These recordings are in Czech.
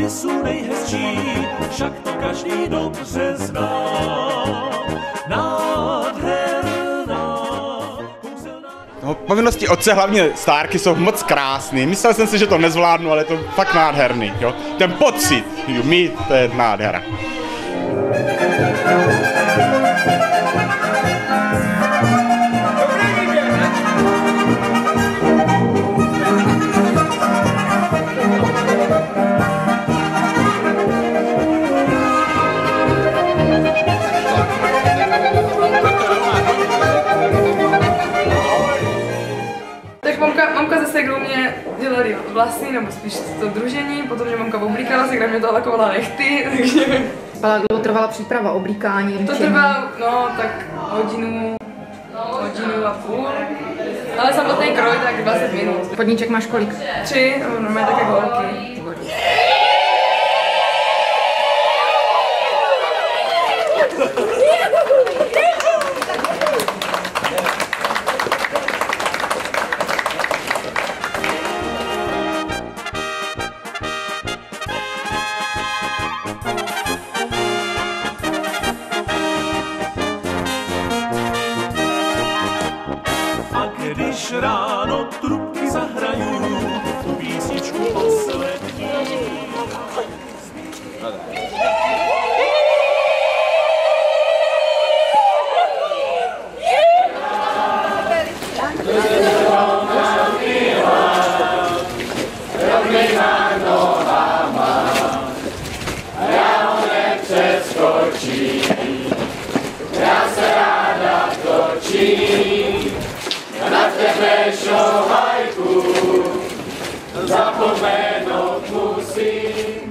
jsou nejhezčí, však to každý dobře zná. No, povinnosti otce, hlavně stárky, jsou moc krásný. Myslel jsem si, že to nezvládnu, ale je to fakt nádherný. Jo? Ten pocit, mít, to je nádhera. Mamka se segrou mě dělali vlasy, nebo spíš to družení, potom mě mamka oblíkala, segra mě to lakovala nechty, takže... Ale dlouho trvala příprava, oblíkání, líčení? To trvá, no, tak hodinu a půl, ale samotný kroj tak 20 minut. Podníček máš kolik? 3, normálně také holky. Když ráno trubky zahrají, tu písničku poslední. Já se ráda točím. Na tebe šohajku zapomenout musím.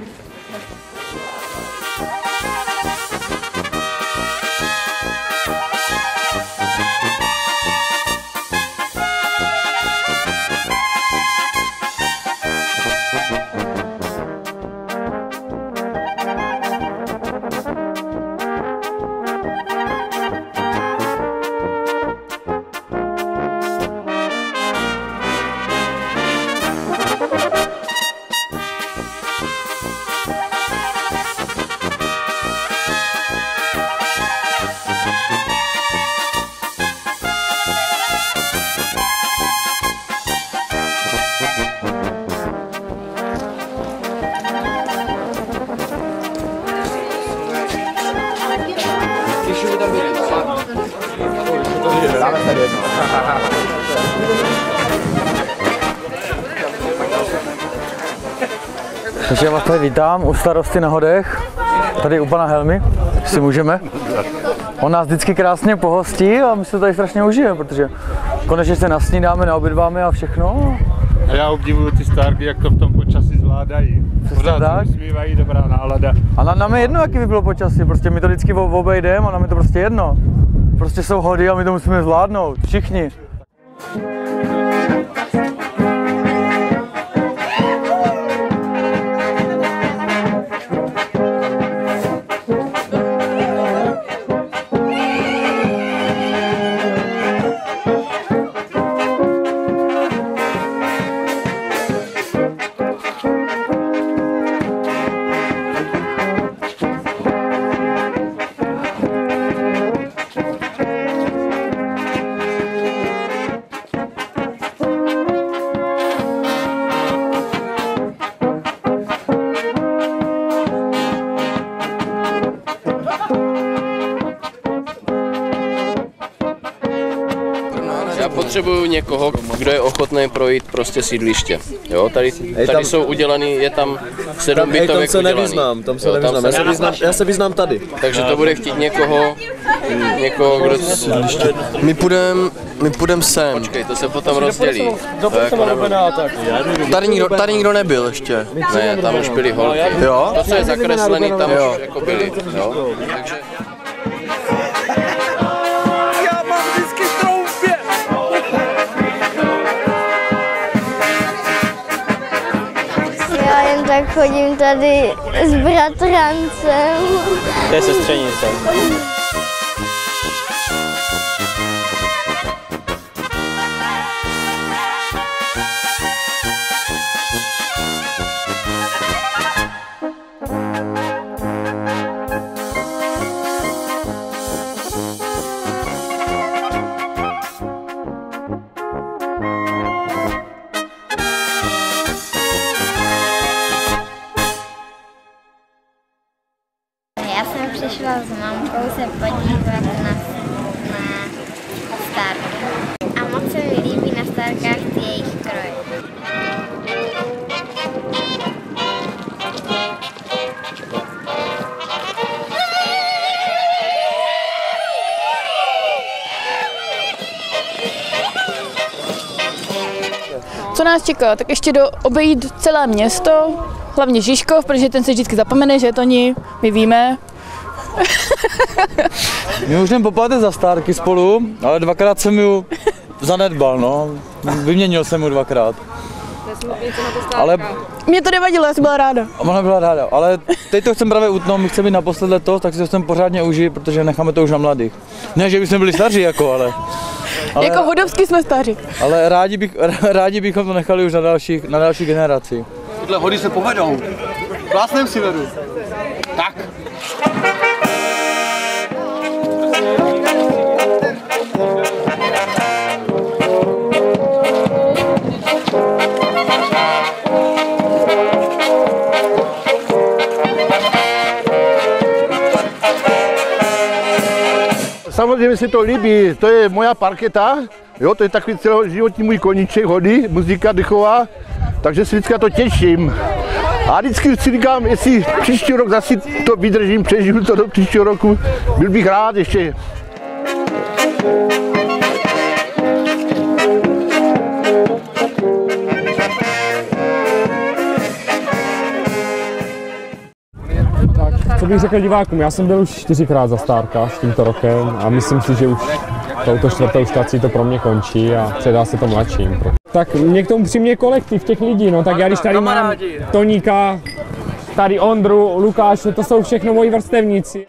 Takže já vás tady vítám u starosty na Hodech, tady u pana Helmy, jestli můžeme. On nás vždycky krásně pohostí a my se tady strašně užijeme, protože konečně se nasnídáme, naobědváme a všechno. A já obdivuju ty stárky, jak to v tom počasí zvládají. Pořád se usmívají, dobrá nálada. A nám je jedno, jaký by bylo počasí, prostě my to vždycky obejdeme a nám je to prostě jedno. Prostě jsou hody a my to musíme zvládnout, všichni. Já potřebuju někoho, kdo je ochotný projít prostě sídliště. Jo, tady jsou udělaný, je tam 7 bytovek udělaný. Tam se nevyznám, já se vyznám tady. Takže to bude chtít někoho, kdo... My půjdem sem. Počkej, to se potom rozdělí. Tady nikdo nebyl ještě. Ne, tam už byly holky. Jo? To, co je zakreslený, tam už jako byly. Jo? Takže... Já jen tak chodím tady s bratrancem. To je sestřenice. se podívat na stárky. A moc se mi líbí na stárkách ty jejich kroje. Co nás čeká? Tak ještě obejít celé město, hlavně Žižkov, protože ten se vždycky zapomene, že je to ní, my víme. My už jdeme po páté za stárky spolu, ale dvakrát jsem ju zanedbal, no. Vyměnil jsem ju dvakrát. Ale mě to nevadilo, já jsem byla ráda. Ona byla ráda, ale teď to chcem právě utnout, my chceme být naposled letos, tak si to chcem pořádně užít, protože necháme to už na mladých. Ne, že bychom byli staří, ale jako Hodovský jsme staří. Ale rádi bychom to nechali už na další generaci. Tyhle hody se povedou. V Krásném Severu. Tak. Samozřejmě si to líbí, to je moja parketa, jo, to je takový celoživotní můj koníček, hody, muzika dechová, takže si vždycky to těším. A vždycky si říkám, jestli příští rok zase to vydržím, přežiju to do příštího roku, byl bych rád ještě. Co bych řekl divákům, já jsem byl už 4krát za stárkách tímto rokem a myslím si, že už touto 4. štací to pro mě končí a předá se to mladším. Tak mě k tomu přiměje kolektiv těch lidí, no tak já když tady mám Toníka, tady Ondru, Lukáše, to jsou všechno moji vrstevníci.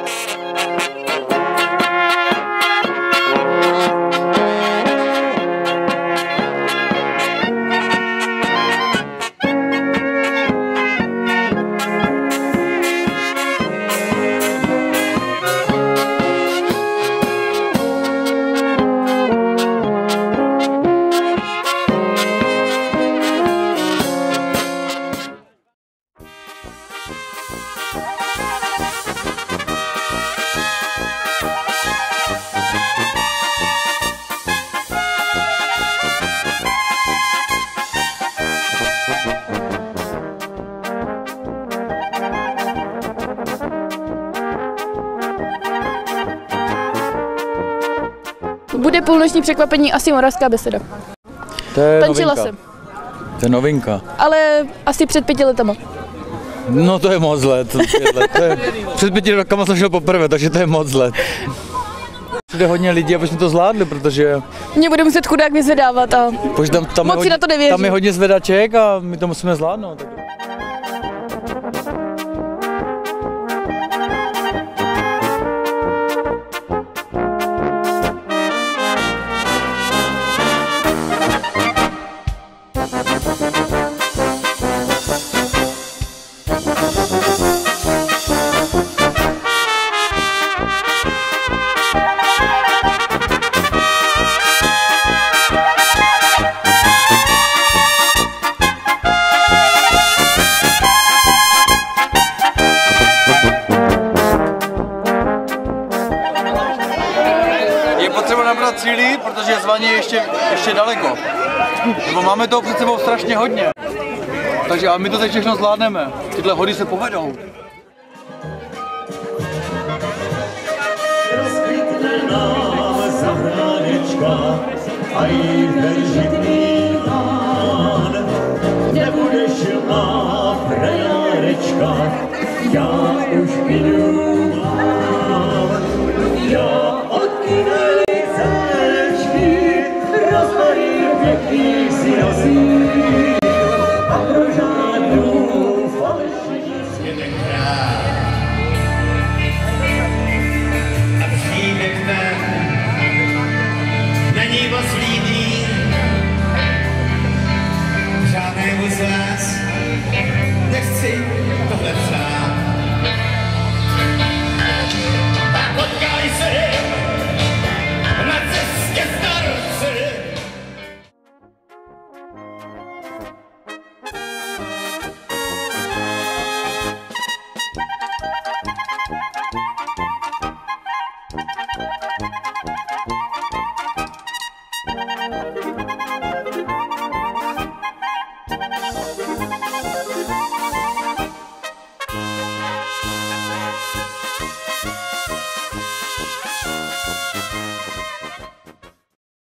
Bude půlnoční překvapení asi Moravská beseda. Tančila jsem. To je novinka. Ale asi před 5 letama. No to je moc let. Před 5 rokama jsem šel poprvé, takže to je moc let. Jde hodně lidí, aby jsme to zvládli, protože mě bude muset chudák vyzvedávat a moc si na to nevěřím. Tam je hodně zvedaček a my to musíme zvládnout. Cíli, protože zvaní je ještě daleko. Nebo máme toho před sebou strašně hodně. Takže a my to teď všechno zvládneme. Tyhle hody se povedou. Rozkvitne nám zahrádečka a jí veržitný pán. Nebudeš má frajárečka, já už jdu. Já odkynej zálečky, rozmarím pěkný si nosím a pro žádnou falešní světek hrát. A přijde k nám, není moc líbí, žádnému z vás